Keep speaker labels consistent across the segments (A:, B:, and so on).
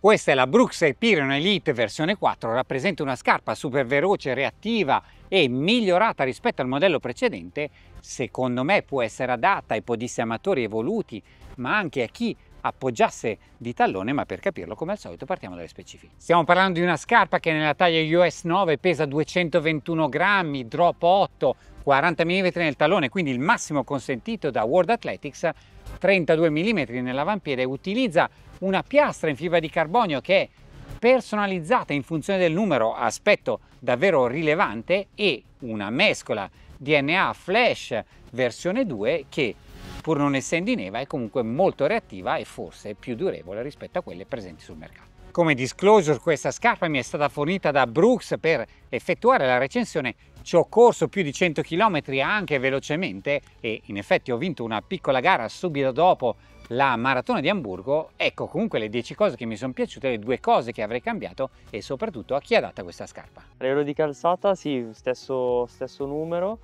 A: Questa è la Brooks Hyperion Elite versione 4, rappresenta una scarpa super veloce, reattiva e migliorata rispetto al modello precedente. Secondo me può essere adatta ai podisti amatori evoluti, ma anche a chi appoggiasse di tallone, ma per capirlo come al solito partiamo dalle specifiche. Stiamo parlando di una scarpa che nella taglia US 9 pesa 221 grammi, drop 8, 40 mm nel tallone, quindi il massimo consentito da World Athletics, 32 mm nell'avampiede, utilizza una piastra in fibra di carbonio che è personalizzata in funzione del numero, aspetto davvero rilevante, e una mescola DNA Flash versione 2 che, pur non essendo in EVA, è comunque molto reattiva e forse più durevole rispetto a quelle presenti sul mercato. Come disclosure, questa scarpa mi è stata fornita da Brooks per effettuare la recensione. Ci ho corso più di 100 km anche velocemente e in effetti ho vinto una piccola gara subito dopo la maratona di Amburgo. Ecco comunque le 10 cose che mi sono piaciute, le 2 cose che avrei cambiato e soprattutto a chi è adatta questa scarpa.
B: A livello di calzata sì, stesso numero,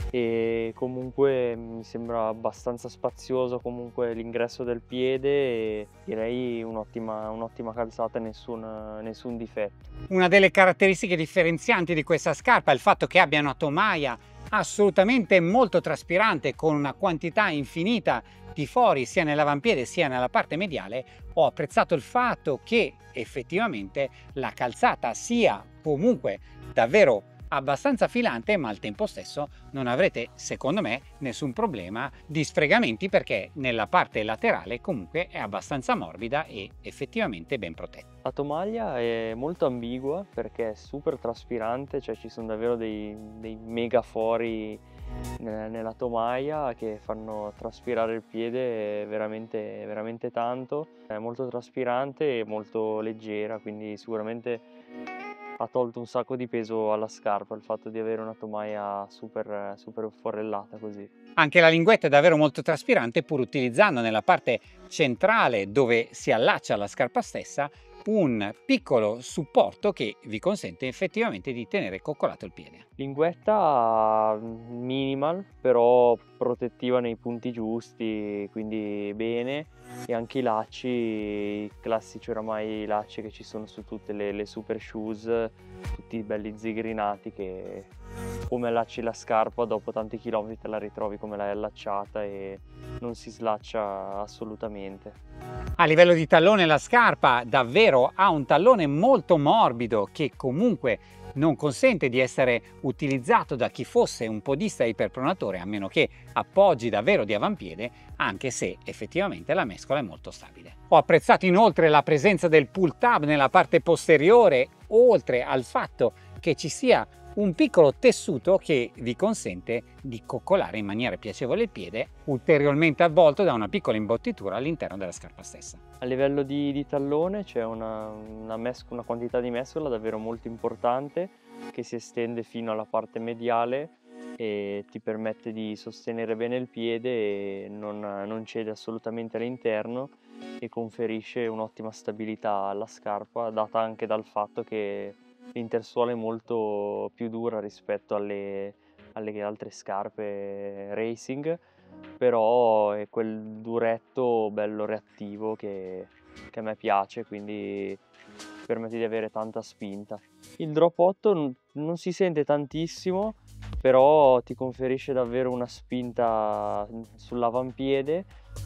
B: e comunque mi sembra abbastanza spazioso comunque l'ingresso del piede e direi un'ottima calzata, nessun difetto.
A: Una delle caratteristiche differenzianti di questa scarpa è il fatto che abbia una tomaia assolutamente molto traspirante, con una quantità infinita di fori sia nell'avampiede sia nella parte mediale. Ho apprezzato il fatto che effettivamente la calzata sia comunque davvero abbastanza filante, ma al tempo stesso non avrete, secondo me, nessun problema di sfregamenti, perché nella parte laterale comunque è abbastanza morbida e effettivamente ben protetta.
B: La tomaia è molto ambigua perché è super traspirante, cioè ci sono davvero dei mega fori nella tomaia che fanno traspirare il piede veramente tanto. È molto traspirante e molto leggera, quindi sicuramente ha tolto un sacco di peso alla scarpa il fatto di avere una tomaia super forellata così.
A: Anche la linguetta è davvero molto traspirante, pur utilizzando nella parte centrale, dove si allaccia alla scarpa stessa, un piccolo supporto che vi consente effettivamente di tenere coccolato il piede.
B: Linguetta minimal, però protettiva nei punti giusti, quindi bene, e anche i lacci, i classici oramai lacci che ci sono su tutte le super shoes, tutti belli zigrinati, che come allacci la scarpa dopo tanti chilometri te la ritrovi come l'hai allacciata e non si slaccia assolutamente.
A: A livello di tallone la scarpa davvero ha un tallone molto morbido che comunque non consente di essere utilizzato da chi fosse un podista iperpronatore, a meno che appoggi davvero di avampiede, anche se effettivamente la mescola è molto stabile. Ho apprezzato inoltre la presenza del pull tab nella parte posteriore, oltre al fatto che ci sia un piccolo tessuto che vi consente di coccolare in maniera piacevole il piede, ulteriormente avvolto da una piccola imbottitura all'interno della scarpa stessa.
B: A livello di tallone c'è una quantità di mescola davvero molto importante che si estende fino alla parte mediale e ti permette di sostenere bene il piede e non cede assolutamente all'interno, e conferisce un'ottima stabilità alla scarpa, data anche dal fatto che l'intersuola è molto più dura rispetto alle altre scarpe racing, però è quel duretto bello reattivo che a me piace, quindi permette di avere tanta spinta. Il drop 8 non si sente tantissimo, però ti conferisce davvero una spinta sull'avampiede,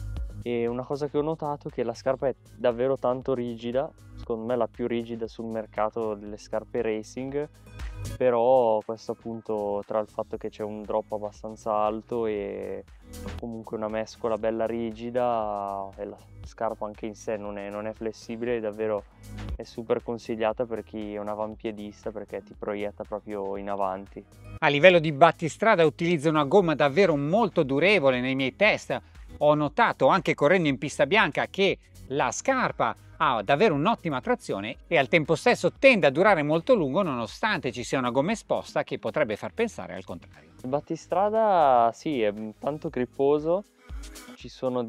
B: e una cosa che ho notato è che la scarpa è davvero tanto rigida, secondo me la più rigida sul mercato delle scarpe racing, però questo appunto, tra il fatto che c'è un drop abbastanza alto e comunque una mescola bella rigida, e la scarpa anche in sé non è flessibile, davvero è super consigliata per chi è un avampiedista perché ti proietta proprio in avanti.
A: A livello di battistrada utilizzo una gomma davvero molto durevole. Nei miei test ho notato, anche correndo in pista bianca, che la scarpa ha davvero un'ottima trazione e al tempo stesso tende a durare molto a lungo, nonostante ci sia una gomma esposta che potrebbe far pensare al contrario.
B: Il battistrada sì, è tanto gripposo, ci sono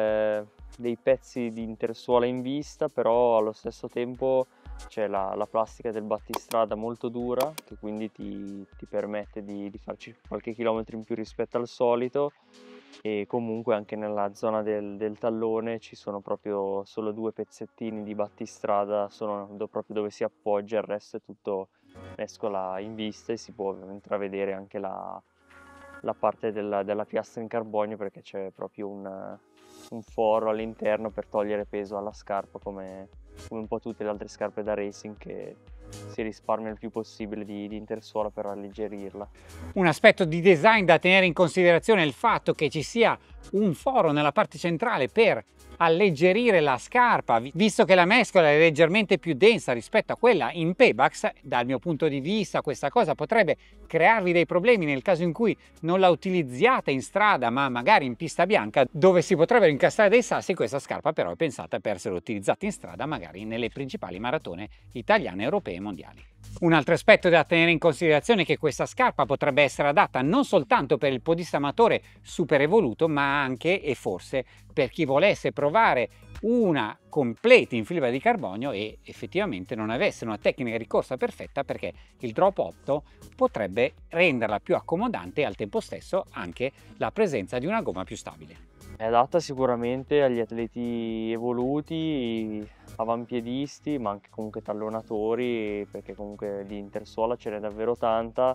B: dei pezzi di intersuola in vista, però allo stesso tempo c'è la plastica del battistrada molto dura, che quindi ti permette di farci qualche chilometro in più rispetto al solito, e comunque anche nella zona del tallone ci sono proprio solo 2 pezzettini di battistrada, proprio dove si appoggia, il resto è tutto mescola in vista e si può intravedere anche la parte della piastra in carbonio, perché c'è proprio un foro all'interno per togliere peso alla scarpa, come un po' tutte le altre scarpe da racing, che si risparmia il più possibile di intersuola per alleggerirla.
A: Un aspetto di design da tenere in considerazione è il fatto che ci sia un foro nella parte centrale per alleggerire la scarpa, visto che la mescola è leggermente più densa rispetto a quella in Pebax. Dal mio punto di vista questa cosa potrebbe crearvi dei problemi nel caso in cui non la utilizziate in strada, ma magari in pista bianca dove si potrebbero incastrare dei sassi. Questa scarpa però è pensata per essere utilizzata in strada, magari nelle principali maratone italiane, europee e mondiali. Un altro aspetto da tenere in considerazione è che questa scarpa potrebbe essere adatta non soltanto per il podista amatore super evoluto, ma anche e forse per chi volesse provare una completa in fibra di carbonio e effettivamente non avesse una tecnica di corsa perfetta, perché il drop 8 potrebbe renderla più accomodante e al tempo stesso anche la presenza di una gomma più stabile.
B: È adatta sicuramente agli atleti evoluti, avampiedisti, ma anche comunque tallonatori, perché comunque di intersuola ce n'è davvero tanta.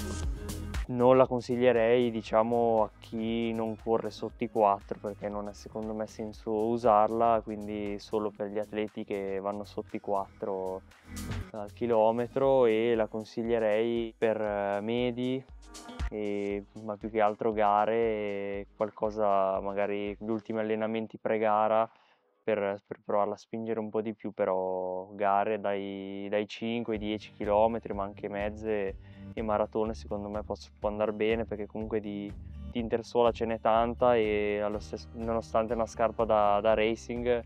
B: Non la consiglierei, diciamo, a chi non corre sotto i 4, perché non è secondo me senso usarla, quindi solo per gli atleti che vanno sotto i 4 al chilometro, e la consiglierei per medi, ma più che altro gare, qualcosa magari gli ultimi allenamenti pre-gara per provarla a spingere un po' di più, però gare dai 5 ai 10 km, ma anche mezze e maratone secondo me può andare bene, perché comunque di intersuola ce n'è tanta e nonostante una scarpa da racing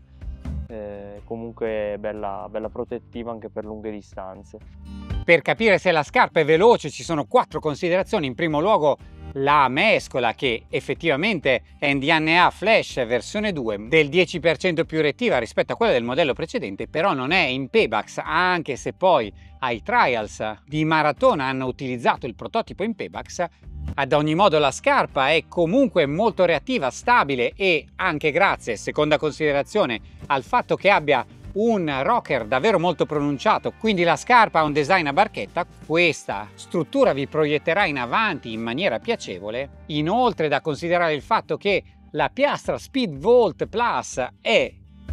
B: comunque è bella protettiva anche per lunghe distanze.
A: Per capire se la scarpa è veloce ci sono 4 considerazioni. In primo luogo la mescola, che effettivamente è NDNA Flash versione 2 del 10% più rettiva rispetto a quella del modello precedente, però non è in Pebax, anche se poi ai trials di maratona hanno utilizzato il prototipo in Pebax. Ad ogni modo la scarpa è comunque molto reattiva, stabile e anche grazie, seconda considerazione, al fatto che abbia un rocker davvero molto pronunciato, quindi la scarpa ha un design a barchetta. Questa struttura vi proietterà in avanti in maniera piacevole. Inoltre da considerare il fatto che la piastra Speedvolt Plus è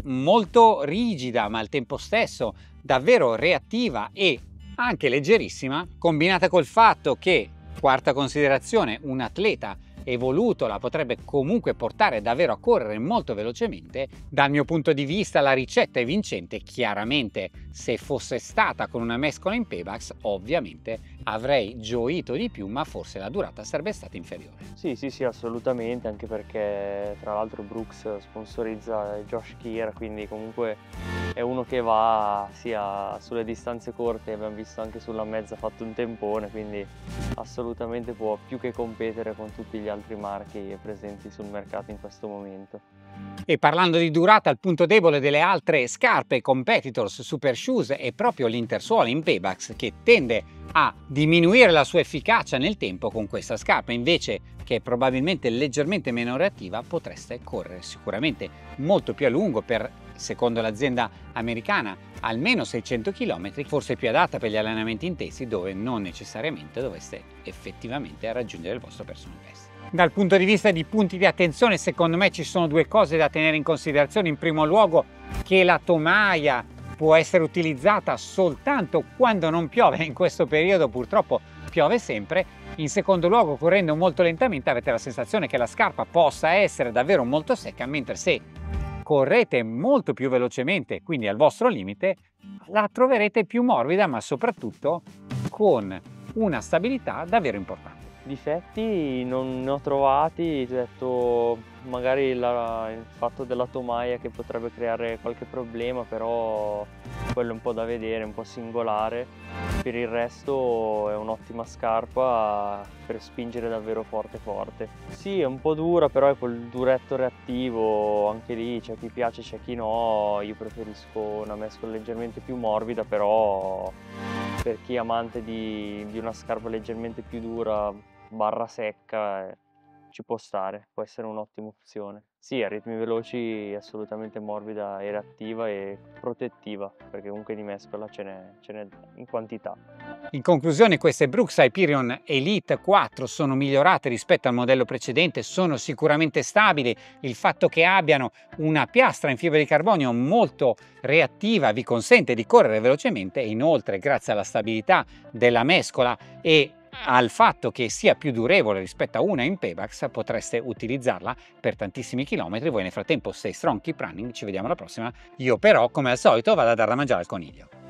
A: molto rigida ma al tempo stesso davvero reattiva e anche leggerissima, combinata col fatto che, quarta considerazione, un atleta evoluto la potrebbe comunque portare davvero a correre molto velocemente. Dal mio punto di vista la ricetta è vincente. Chiaramente se fosse stata con una mescola in Pebax ovviamente avrei gioito di più, ma forse la durata sarebbe stata inferiore.
B: Sì, assolutamente, anche perché tra l'altro Brooks sponsorizza Josh Kier, quindi comunque è uno che va sia sulle distanze corte, abbiamo visto anche sulla mezza ha fatto un tempone, quindi assolutamente può più che competere con tutti gli altri marchi presenti sul mercato in questo momento.
A: E parlando di durata, il punto debole delle altre scarpe competitors super shoes è proprio l'intersuola in Pebax, che tende a diminuire la sua efficacia nel tempo. Con questa scarpa invece, che è probabilmente leggermente meno reattiva, potreste correre sicuramente molto più a lungo, per, secondo l'azienda americana, almeno 600 km, forse più adatta per gli allenamenti intensi dove non necessariamente dovreste effettivamente raggiungere il vostro personal best. Dal punto di vista di punti di attenzione, secondo me ci sono due cose da tenere in considerazione. In primo luogo che la tomaia può essere utilizzata soltanto quando non piove, in questo periodo purtroppo piove sempre. In secondo luogo, correndo molto lentamente avete la sensazione che la scarpa possa essere davvero molto secca, mentre se correte molto più velocemente, quindi al vostro limite, la troverete più morbida, ma soprattutto con una stabilità davvero importante.
B: Difetti non ne ho trovati, ti ho detto magari il fatto della tomaia che potrebbe creare qualche problema, però quello è un po' da vedere, un po' singolare. Per il resto è un'ottima scarpa per spingere davvero forte. Sì, è un po' dura, però è quel duretto reattivo, anche lì c'è chi piace, c'è chi no. Io preferisco una mescola leggermente più morbida, però per chi è amante di una scarpa leggermente più dura barra secca ci può stare, può essere un'ottima opzione. Sì, a ritmi veloci assolutamente morbida e reattiva e protettiva, perché comunque di mescola ce n'è in quantità.
A: In conclusione, queste Brooks Hyperion Elite 4 sono migliorate rispetto al modello precedente, sono sicuramente stabili. Il fatto che abbiano una piastra in fibra di carbonio molto reattiva vi consente di correre velocemente e inoltre, grazie alla stabilità della mescola e al fatto che sia più durevole rispetto a una in Pebax, potreste utilizzarla per tantissimi chilometri. Voi nel frattempo stay strong, keep running, ci vediamo alla prossima. Io però, come al solito, vado a dar da mangiare al coniglio.